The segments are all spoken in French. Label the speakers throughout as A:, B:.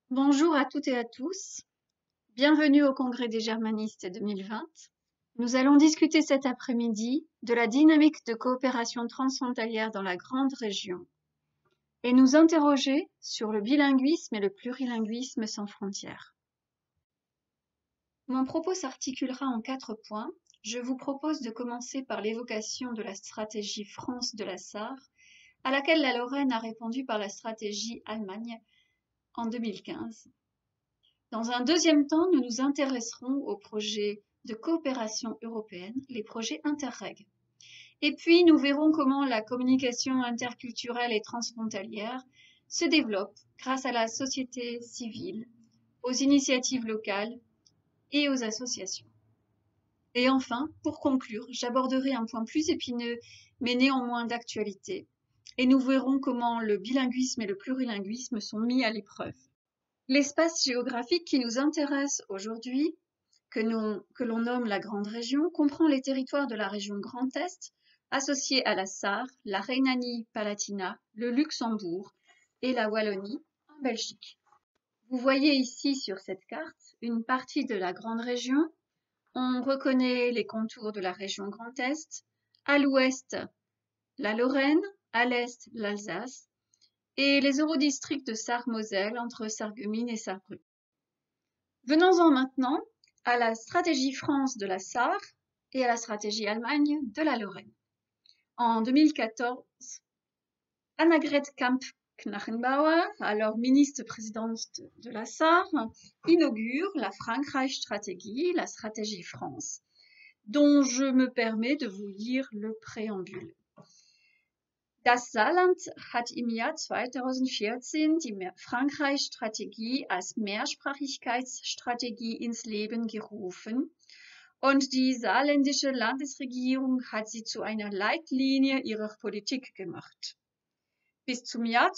A: Bonjour à toutes et à tous. Bienvenue au Congrès des Germanistes 2020. Nous allons discuter cet après-midi de la dynamique de coopération transfrontalière dans la grande région et nous interroger sur le bilinguisme et le plurilinguisme sans frontières. Mon propos s'articulera en 4 points. Je vous propose de commencer par l'évocation de la stratégie France de la Sarre, à laquelle la Lorraine a répondu par la stratégie Allemagne en 2015. Dans un deuxième temps, nous nous intéresserons aux projets de coopération européenne, les projets Interreg. Et puis, nous verrons comment la communication interculturelle et transfrontalière se développe grâce à la société civile, aux initiatives locales et aux associations. Et enfin, pour conclure, j'aborderai un point plus épineux, mais néanmoins d'actualité, et nous verrons comment le bilinguisme et le plurilinguisme sont mis à l'épreuve. L'espace géographique qui nous intéresse aujourd'hui, que l'on nomme la Grande Région, comprend les territoires de la région Grand Est, associés à la Sarre, la Rhénanie-Palatinat, le Luxembourg et la Wallonie en Belgique. Vous voyez ici sur cette carte une partie de la Grande Région. On reconnaît les contours de la région Grand Est, à l'ouest la Lorraine, à l'est l'Alsace, et les eurodistricts de Sarre-Moselle entre Sarreguemines et Sarrebruck. Venons-en maintenant à la stratégie France de la Sarre et à la stratégie Allemagne de la Lorraine. En 2014, Annegret Kramp-Karrenbauer, alors ministre-présidente de la Sarre, inaugure la Frankreich-Stratégie, la stratégie France, dont je me permets de vous lire le préambule. Das Saarland hat im Jahr 2014 die Frankreich-Strategie als Mehrsprachigkeitsstrategie ins Leben gerufen und die saarländische Landesregierung hat sie zu einer Leitlinie ihrer Politik gemacht. Bis zum Jahr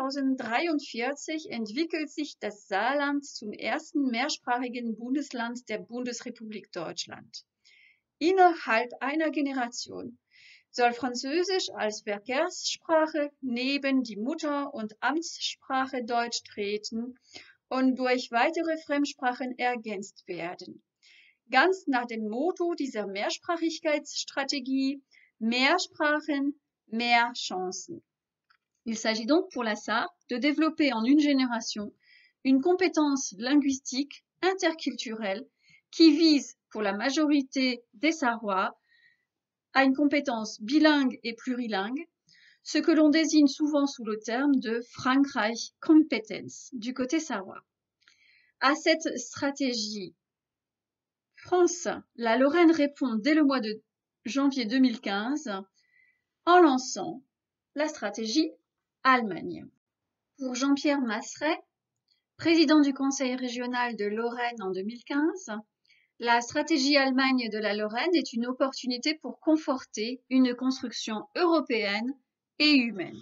A: 2043 entwickelt sich das Saarland zum ersten mehrsprachigen Bundesland der Bundesrepublik Deutschland. Innerhalb einer Generation soll Französisch als Verkehrssprache neben die Mutter- und Amtssprache Deutsch treten und durch weitere Fremdsprachen ergänzt werden. Ganz nach dem Motto dieser Mehrsprachigkeitsstratégie, mehr Sprachen, mehr Chancen. Il s'agit donc pour la Sarre de développer en une génération une compétence linguistique interculturelle qui vise, pour la majorité des Sarrois, à une compétence bilingue et plurilingue, ce que l'on désigne souvent sous le terme de Frankreich Competence du côté sarrois. À cette stratégie France, la Lorraine répond dès le mois de janvier 2015 en lançant la stratégie Allemagne. Pour Jean-Pierre Masseret, président du Conseil régional de Lorraine en 2015, la stratégie Allemagne de la Lorraine est une opportunité pour conforter une construction européenne et humaine.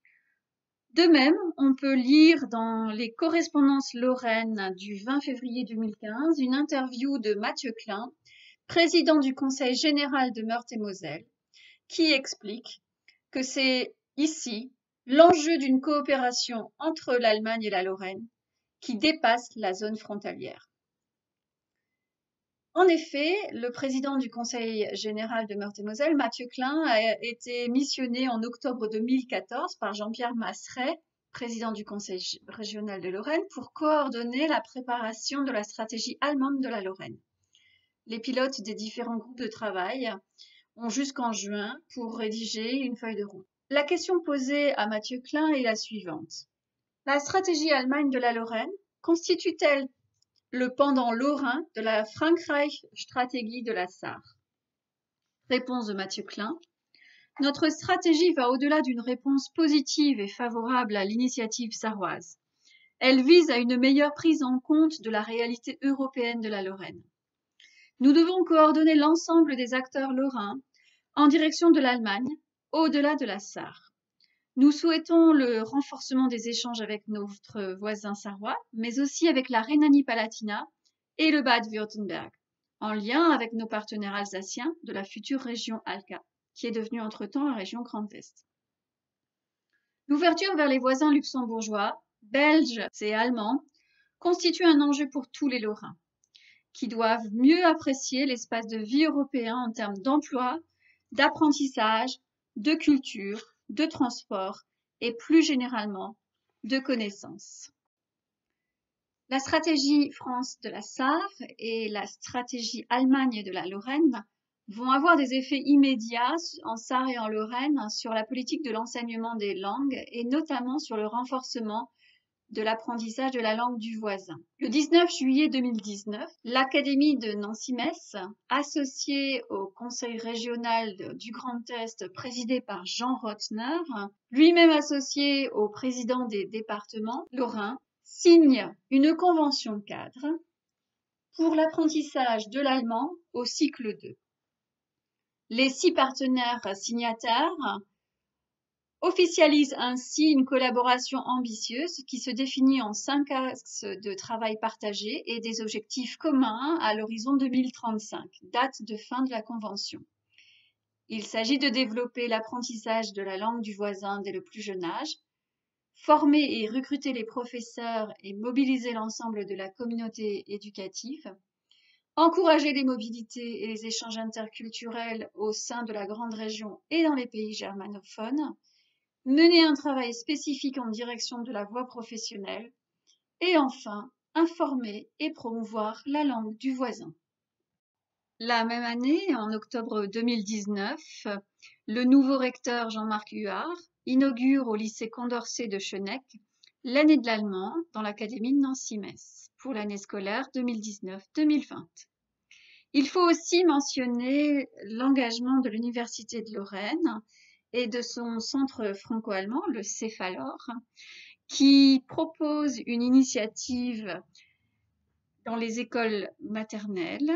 A: De même, on peut lire dans les correspondances lorraines du 20 février 2015 une interview de Mathieu Klein, président du Conseil général de Meurthe-et-Moselle, qui explique que c'est ici l'enjeu d'une coopération entre l'Allemagne et la Lorraine qui dépasse la zone frontalière. En effet, le président du Conseil général de Meurthe-et-Moselle, Mathieu Klein, a été missionné en octobre 2014 par Jean-Pierre Masseret, président du Conseil régional de Lorraine, pour coordonner la préparation de la stratégie allemande de la Lorraine. Les pilotes des différents groupes de travail ont jusqu'en juin pour rédiger une feuille de route. La question posée à Mathieu Klein est la suivante. La stratégie Allemagne de la Lorraine constitue-t-elle le pendant lorrain de la Frankreich-Stratégie de la Sarre? Réponse de Mathieu Klein. Notre stratégie va au-delà d'une réponse positive et favorable à l'initiative sarroise. Elle vise à une meilleure prise en compte de la réalité européenne de la Lorraine. Nous devons coordonner l'ensemble des acteurs lorrains en direction de l'Allemagne, au-delà de la Sarre. Nous souhaitons le renforcement des échanges avec notre voisin sarrois, mais aussi avec la Rhénanie-Palatinat et le Bade-Württemberg, en lien avec nos partenaires alsaciens de la future région Alca, qui est devenue entre-temps la région Grand Est. L'ouverture vers les voisins luxembourgeois, belges et allemands constitue un enjeu pour tous les Lorrains, qui doivent mieux apprécier l'espace de vie européen en termes d'emploi, d'apprentissage, de culture, de transport et plus généralement de connaissances. La stratégie France de la Sarre et la stratégie Allemagne de la Lorraine vont avoir des effets immédiats en Sarre et en Lorraine sur la politique de l'enseignement des langues et notamment sur le renforcement de l'apprentissage de la langue du voisin. Le 19 juillet 2019, l'Académie de Nancy-Metz, associée au Conseil régional du Grand Est présidé par Jean Rotner, lui-même associé au président des départements lorrains, signe une convention cadre pour l'apprentissage de l'allemand au cycle 2. Les 6 partenaires signataires officialise ainsi une collaboration ambitieuse qui se définit en 5 axes de travail partagés et des objectifs communs à l'horizon 2035, date de fin de la Convention. Il s'agit de développer l'apprentissage de la langue du voisin dès le plus jeune âge, former et recruter les professeurs et mobiliser l'ensemble de la communauté éducative, encourager les mobilités et les échanges interculturels au sein de la grande région et dans les pays germanophones, mener un travail spécifique en direction de la voie professionnelle et enfin informer et promouvoir la langue du voisin. La même année, en octobre 2019, le nouveau recteur Jean-Marc Huard inaugure au lycée Condorcet de Schöneck l'année de l'allemand dans l'Académie de Nancy-Metz pour l'année scolaire 2019-2020. Il faut aussi mentionner l'engagement de l'Université de Lorraine et de son centre franco-allemand, le Céphalor, qui propose une initiative dans les écoles maternelles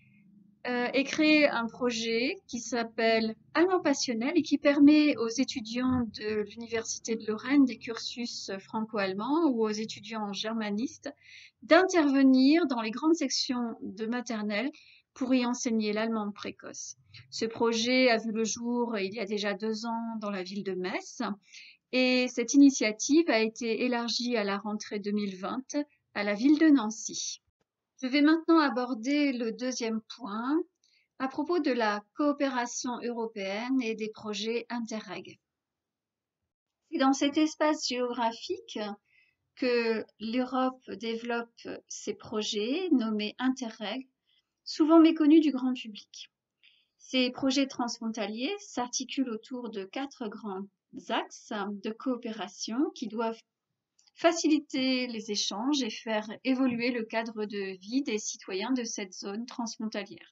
A: et crée un projet qui s'appelle Allemand passionnel et qui permet aux étudiants de l'Université de Lorraine des cursus franco-allemands ou aux étudiants germanistes d'intervenir dans les grandes sections de maternelle pour y enseigner l'allemand précoce. Ce projet a vu le jour il y a déjà 2 ans dans la ville de Metz et cette initiative a été élargie à la rentrée 2020 à la ville de Nancy. Je vais maintenant aborder le deuxième point à propos de la coopération européenne et des projets Interreg. C'est dans cet espace géographique que l'Europe développe ses projets nommés Interreg, souvent méconnus du grand public. Ces projets transfrontaliers s'articulent autour de 4 grands axes de coopération qui doivent faciliter les échanges et faire évoluer le cadre de vie des citoyens de cette zone transfrontalière.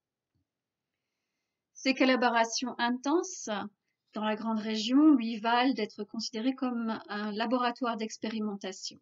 A: Ces collaborations intenses dans la grande région lui valent d'être considérées comme un laboratoire d'expérimentation.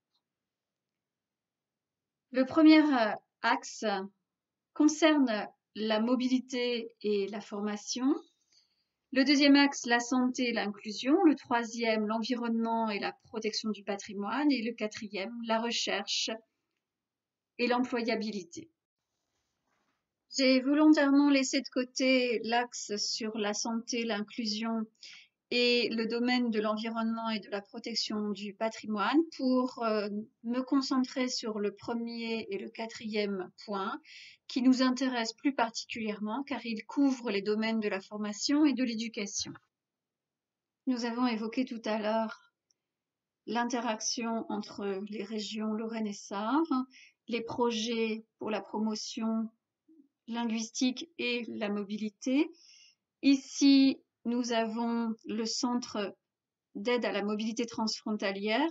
A: Le premier axe concerne la mobilité et la formation. Le deuxième axe, la santé et l'inclusion. Le troisième, l'environnement et la protection du patrimoine. Et le quatrième, la recherche et l'employabilité. J'ai volontairement laissé de côté l'axe sur la santé, l'inclusion et le domaine de l'environnement et de la protection du patrimoine pour me concentrer sur le premier et le quatrième point qui nous intéressent plus particulièrement car ils couvrent les domaines de la formation et de l'éducation. Nous avons évoqué tout à l'heure l'interaction entre les régions Lorraine et Sarre, les projets pour la promotion linguistique et la mobilité. Ici, nous avons le centre d'aide à la mobilité transfrontalière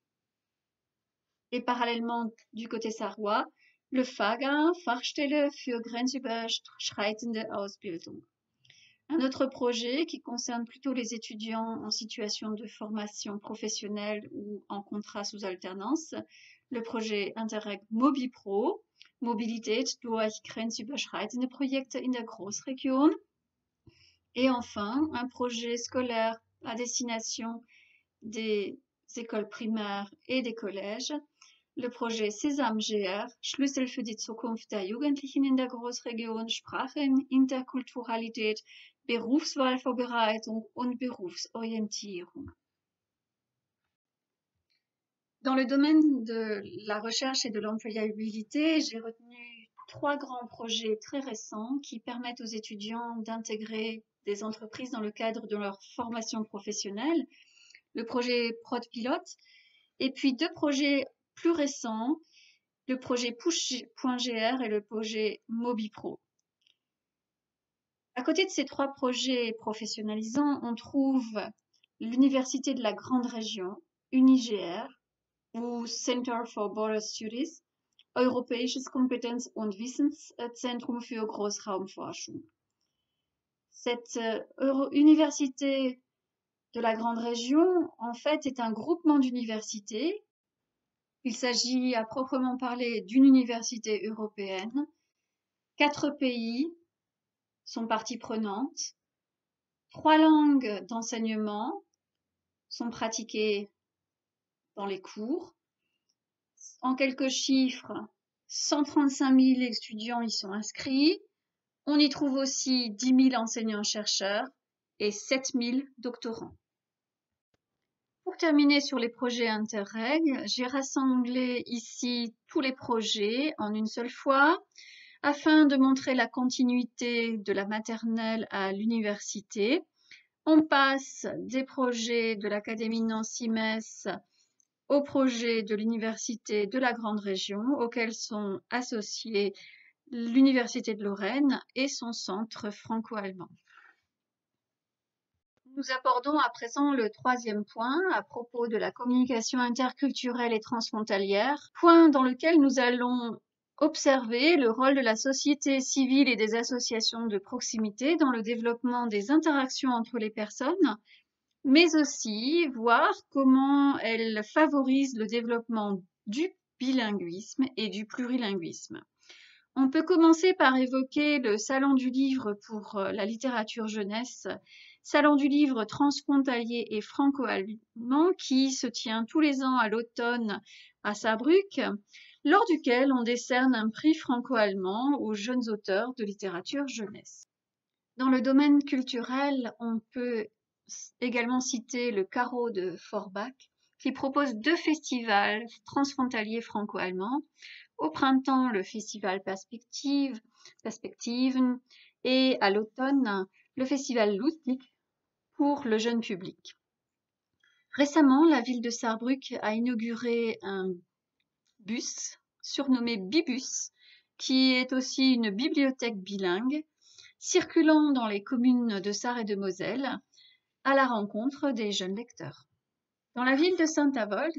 A: et parallèlement du côté sarrois, le FAGA, Fachstelle für grenzüberschreitende Ausbildung. Un autre projet qui concerne plutôt les étudiants en situation de formation professionnelle ou en contrat sous alternance, le projet Interreg MobiPro, Mobilität durch grenzüberschreitende Projekte in der Großregion. Et enfin, un projet scolaire à destination des écoles primaires et des collèges, le projet Sesam GR, Schlüssel für die Zukunft der Jugendlichen in der Großregion, Sprachen, Interkulturalität, Berufswahlvorbereitung und Berufsorientierung. Dans le domaine de la recherche et de l'employabilité, j'ai retenu 3 grands projets très récents qui permettent aux étudiants d'intégrer des entreprises dans le cadre de leur formation professionnelle. Le projet ProdPilot et puis 2 projets plus récents, le projet Push.gr et le projet MobiPro. À côté de ces 3 projets professionnalisants, on trouve l'Université de la Grande Région, UniGR, ou Center for Border Studies, Europäisches Kompetenz- und Wissenszentrum für Großraumforschung. Cette université de la Grande Région, en fait, est un groupement d'universités. Il s'agit à proprement parler d'une université européenne. 4 pays sont partie prenante. 3 langues d'enseignement sont pratiquées dans les cours. En quelques chiffres, 135 000 étudiants y sont inscrits. On y trouve aussi 10 000 enseignants-chercheurs et 7 000 doctorants. Pour terminer sur les projets Interreg, j'ai rassemblé ici tous les projets en une seule fois afin de montrer la continuité de la maternelle à l'université. On passe des projets de l'Académie Nancy-Metz aux projets de l'Université de la Grande Région, auxquels sont associés l'Université de Lorraine et son centre franco-allemand. Nous abordons à présent le 3e point à propos de la communication interculturelle et transfrontalière, point dans lequel nous allons observer le rôle de la société civile et des associations de proximité dans le développement des interactions entre les personnes, mais aussi voir comment elles favorisent le développement du bilinguisme et du plurilinguisme. On peut commencer par évoquer le Salon du livre pour la littérature jeunesse, Salon du livre transfrontalier et franco-allemand qui se tient tous les ans à l'automne à Saarbrück, lors duquel on décerne un prix franco-allemand aux jeunes auteurs de littérature jeunesse. Dans le domaine culturel, on peut également citer le Carreau de Forbach, qui propose 2 festivals transfrontaliers franco-allemands. Au printemps, le festival Perspektiven et à l'automne, le festival Lustig pour le jeune public. Récemment, la ville de Saarbrück a inauguré un bus surnommé Bibus, qui est aussi une bibliothèque bilingue, circulant dans les communes de Sarre et de Moselle à la rencontre des jeunes lecteurs. Dans la ville de Saint-Avold,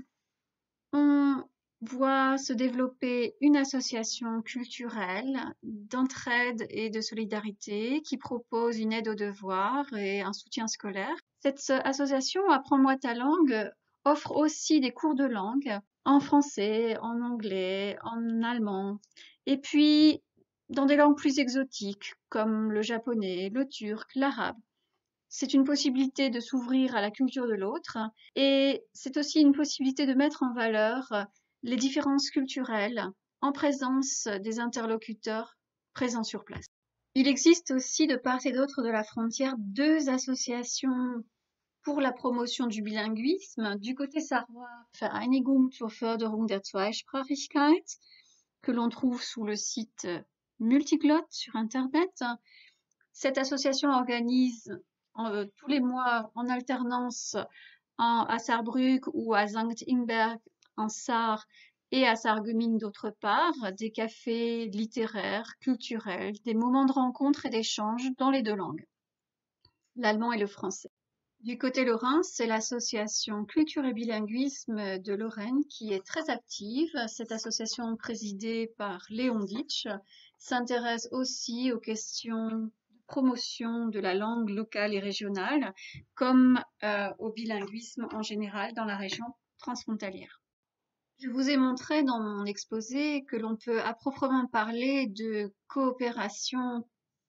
A: on voit se développer une association culturelle d'entraide et de solidarité qui propose une aide aux devoirs et un soutien scolaire. Cette association Apprends-moi ta langue offre aussi des cours de langue en français, en anglais, en allemand, et puis dans des langues plus exotiques comme le japonais, le turc, l'arabe. C'est une possibilité de s'ouvrir à la culture de l'autre et c'est aussi une possibilité de mettre en valeur les différences culturelles en présence des interlocuteurs présents sur place. Il existe aussi de part et d'autre de la frontière 2 associations pour la promotion du bilinguisme. Du côté sarrois, Vereinigung zur Förderung der Zweisprachigkeit, que l'on trouve sous le site Multiglot sur Internet. Cette association organise tous les mois en alternance à Saarbrück ou à Sankt Ingbert en Sarre et à Sarreguemines d'autre part, des cafés littéraires, culturels, des moments de rencontre et d'échange dans les 2 langues, l'allemand et le français. Du côté lorrain, c'est l'association Culture et Bilinguisme de Lorraine qui est très active. Cette association présidée par Léon Ditsch s'intéresse aussi aux questions promotion de la langue locale et régionale, comme au bilinguisme en général dans la région transfrontalière. Je vous ai montré dans mon exposé que l'on peut à proprement parler de coopération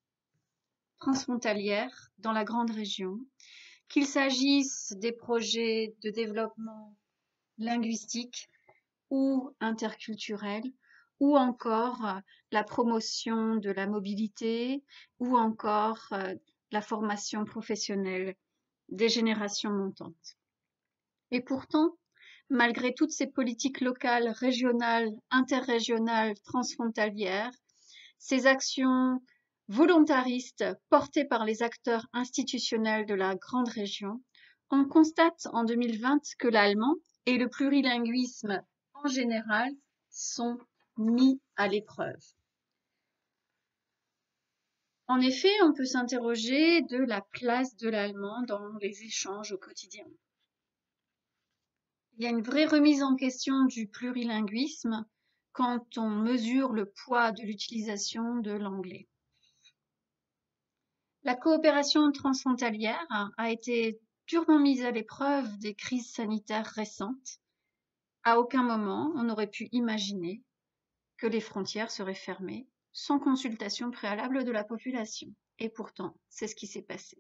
A: transfrontalière dans la grande région, qu'il s'agisse des projets de développement linguistique ou interculturel, ou encore la promotion de la mobilité, ou encore la formation professionnelle des générations montantes. Et pourtant, malgré toutes ces politiques locales, régionales, interrégionales, transfrontalières, ces actions volontaristes portées par les acteurs institutionnels de la grande région, on constate en 2020 que l'allemand et le plurilinguisme en général sont mis à l'épreuve. En effet, on peut s'interroger de la place de l'allemand dans les échanges au quotidien. Il y a une vraie remise en question du plurilinguisme quand on mesure le poids de l'utilisation de l'anglais. La coopération transfrontalière a été durement mise à l'épreuve des crises sanitaires récentes. À aucun moment on n'aurait pu imaginer que les frontières seraient fermées sans consultation préalable de la population. Et pourtant, c'est ce qui s'est passé.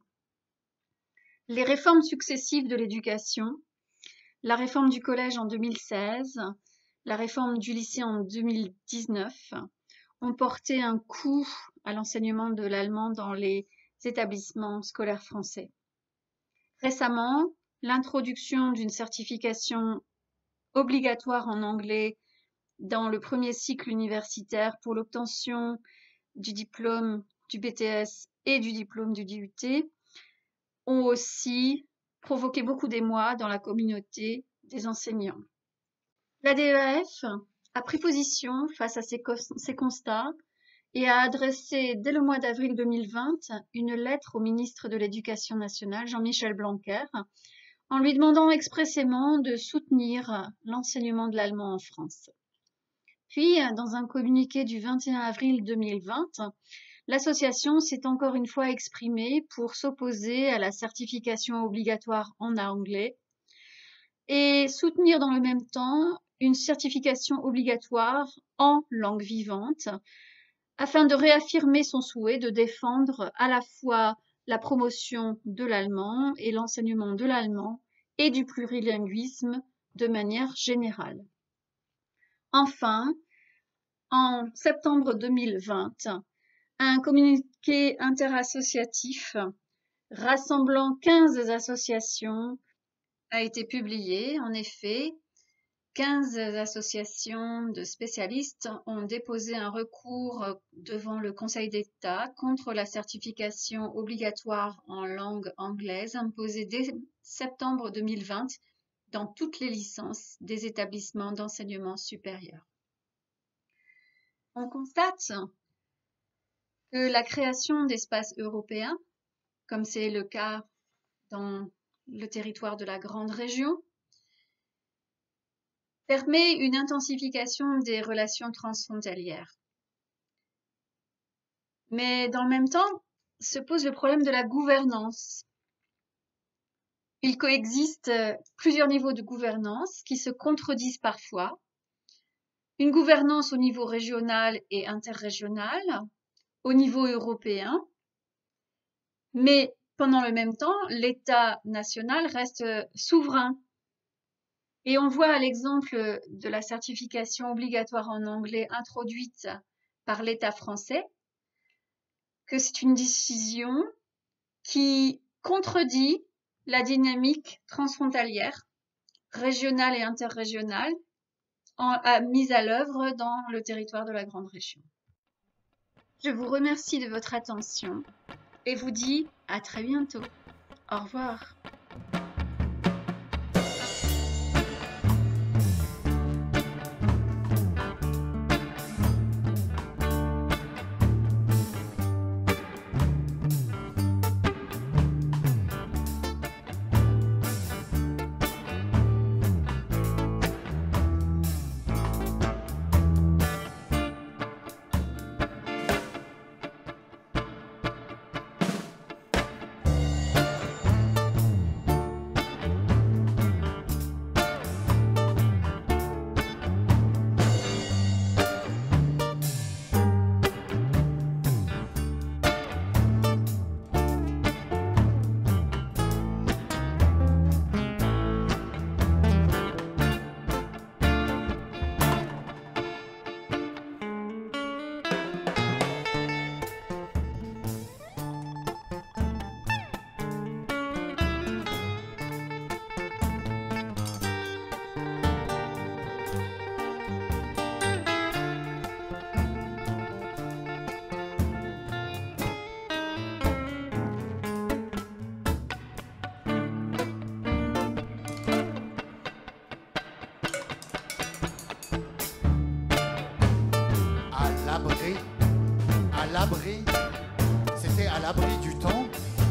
A: Les réformes successives de l'éducation, la réforme du collège en 2016, la réforme du lycée en 2019, ont porté un coup à l'enseignement de l'allemand dans les établissements scolaires français. Récemment, l'introduction d'une certification obligatoire en anglais dans le premier cycle universitaire pour l'obtention du diplôme du BTS et du diplôme du DUT ont aussi provoqué beaucoup d'émoi dans la communauté des enseignants. La DEF a pris position face à ces constats et a adressé dès le mois d'avril 2020 une lettre au ministre de l'Éducation nationale, Jean-Michel Blanquer, en lui demandant expressément de soutenir l'enseignement de l'allemand en France. Puis, dans un communiqué du 21 avril 2020, l'association s'est encore une fois exprimée pour s'opposer à la certification obligatoire en anglais et soutenir dans le même temps une certification obligatoire en langue vivante afin de réaffirmer son souhait de défendre à la fois la promotion de l'allemand et l'enseignement de l'allemand et du plurilinguisme de manière générale. Enfin, en septembre 2020, un communiqué interassociatif rassemblant 15 associations a été publié. En effet, 15 associations de spécialistes ont déposé un recours devant le Conseil d'État contre la certification obligatoire en langue anglaise imposée dès septembre 2020 dans toutes les licences des établissements d'enseignement supérieur. On constate que la création d'espaces européens, comme c'est le cas dans le territoire de la grande région, permet une intensification des relations transfrontalières. Mais dans le même temps, se pose le problème de la gouvernance. Il coexiste plusieurs niveaux de gouvernance qui se contredisent parfois. Une gouvernance au niveau régional et interrégional, au niveau européen, mais pendant le même temps, l'État national reste souverain. Et on voit à l'exemple de la certification obligatoire en anglais introduite par l'État français que c'est une décision qui contredit la dynamique transfrontalière, régionale et interrégionale mise à l'œuvre dans le territoire de la grande région. Je vous remercie de votre attention et vous dis à très bientôt. Au revoir.
B: l'abri. À l'abri. C'était à l'abri du temps.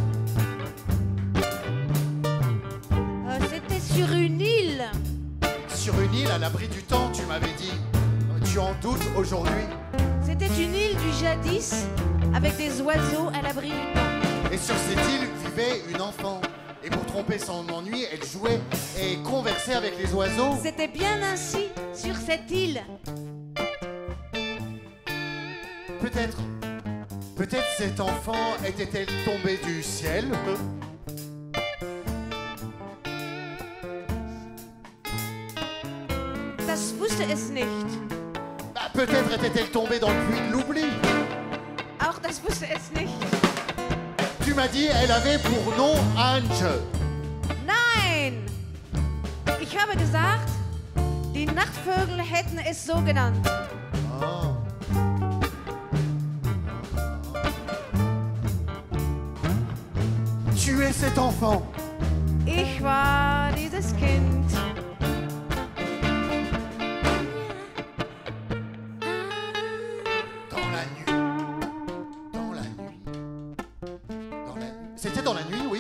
C: C'était sur une île.
B: Sur une île à l'abri du temps, tu m'avais dit. Tu en doutes aujourd'hui.
C: C'était une île du jadis avec des oiseaux à l'abri du temps.
B: Et sur cette île vivait une enfant. Et pour tromper son ennui, elle jouait et conversait avec les oiseaux.
C: C'était bien ainsi sur cette île.
B: Peut-être cet enfant était-elle tombée du ciel.
C: Das wusste es nicht.
B: Bah, peut-être était-elle tombée dans le puits de l'oubli.
C: Auch das wusste es nicht.
B: Tu m'as dit, elle avait pour nom Ange.
C: Nein! Ich habe gesagt, die Nachtvögel hätten es so genannt.
B: Oh. Tu es cet enfant.
C: Ich war dieses Kind.
B: Dans la nuit. Dans la nuit. Dans la nuit. C'était dans la nuit